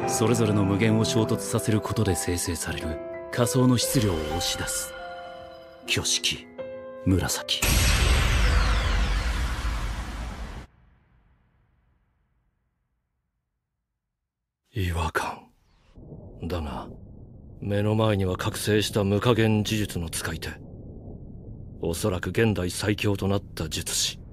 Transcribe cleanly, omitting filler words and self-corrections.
それぞれの無限を衝突させることで生成される仮想の質量を押し出す。挙式紫。 違和感だが、目の前には覚醒した無加減呪術の使い手、おそらく現代最強となった術師。